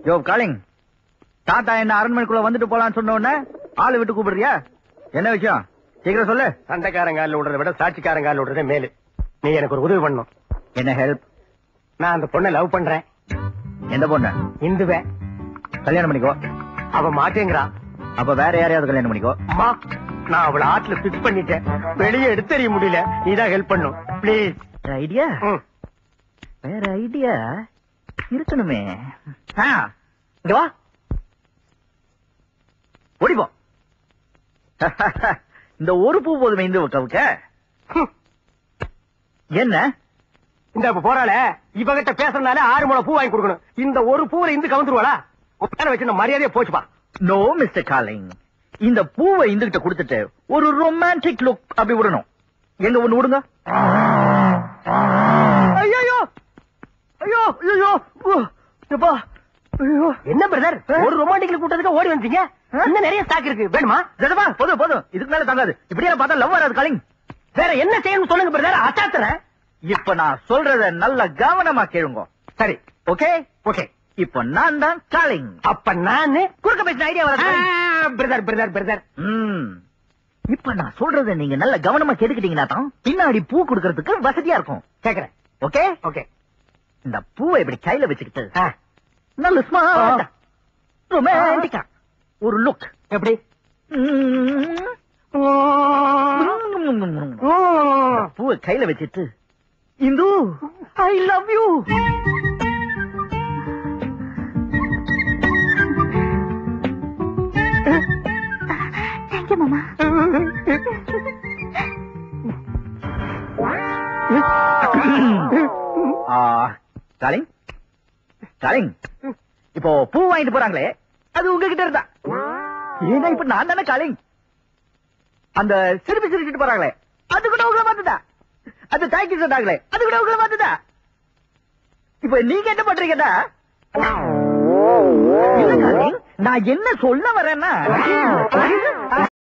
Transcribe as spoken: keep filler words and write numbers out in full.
யோ calling, தாத்தா என்ன அரண்மனைக்குள்ள வந்துட்டு போலான்னு சொன்ன உடனே ஆளு விட்டு கூப்பிடுறியா? என்ன விஷயம் சீக்கிரம் சொல்லு. சண்டைக்காரங்கால விடுறத விட சாட்சிக்காரங்கால விடுறதே மேலு. நீ எனக்கு ஒரு உதவி பண்ணணும். என்ன ஹெல்ப்? நான் அந்த பொண்ணை லவ் பண்றேன். எந்த பொண்ணு? இந்துவே. கல்யாணம் பண்ணிக்கோ. அவ மாட்டேங்கிறா. அப்ப வேற யாரையாவது கல்யாணம் பண்ணிக்கோ. அம்மா, நான் அவளை ஆட்ல பிக்ஸ் பண்ணிட்டேன். வெளியே எடுத்தறிய முடியல. நீதான் ஹெல்ப் பண்ணும் பிளீஸ். ஐடியா? வேற ஐடியா இருக்கணுமே. இங்க வா, ஓடிப்போ. இந்த ஒரு பூ போதுமே இந்து கவுக்க. என்ன இந்த போறாள இவகிட்ட பேசுறதுனால ஆறு முளை பூ வாங்கி கொடுக்கணும். இந்த ஒரு பூவை இந்து கவுந்துருவாளா? வச்சு மரியாதையே போச்சுப்பா. நோ மிஸ்டர் காலிங், இந்த பூவை இந்துகிட்ட கொடுத்துட்டு ஒரு ரொமான்டிக் லுக் அப்படி விடணும். எங்க ஒண்ணு விடுங்க. ஐயோ ஐயோ ஐயோ ஐயோ, என்ன பிரதர் ஒரு ரொமான்டிக் லுக் கூட்டத்துக்கு ஓடி வந்தீங்க? இன்னும் நிறைய ஸ்டாக் இருக்கு, வேணுமா? ஜெதமா போதும் போதும், இதுக்கு மேல தாங்காது. இப்படியே பார்த்தா லவ் வராது காலிங். வேற என்ன செய்யணும்னு சொல்லுங்க பிரதர், அச்சாத்துறேன். இப்ப நான் சொல்றத நல்ல கவனமா கேளுங்க. சரி, ஓகே ஓகே. இப்ப நான் தான் காலிங். அப்ப நானு குறுக்க பேசின ஐடியா வர பிரதர் பிரதர் பிரதர். இப்ப நான் சொல்றத நீங்க நல்ல கவனமா கேட்டுக்கிட்டீங்கன்னா தான் பின்னாடி பூ கொடுக்கறதுக்கு வசதியா இருக்கும். கேக்குறேன். Okay okay. இந்த பூவை இப்படி கையில வச்சுக்கிட்டு நல்ல ஸ்மார்ட் ரொமான்டிக்கா ஒரு லுக். எப்படி? பூவை கையில வச்சுட்டு Indhu I love you. Thank you மாமா. காலிங் காலிங், இப்போ பூ வாங்கிட்டு போறாங்களே அது உங்ககிட்ட இருந்தா, ஏன்னா இப்ப நான் தானே காலிங். அந்த சிரிப்பு சிரிச்சுட்டு போறாங்களே அது கூட உங்களை பார்த்துதா? அந்த தேங்க்யூ சொன்னாங்களே அது கூட உங்களை பார்த்துதா? இப்ப நீங்க என்ன பண்றீங்கன்னா, நான் என்ன சொல்ல வரேன்னா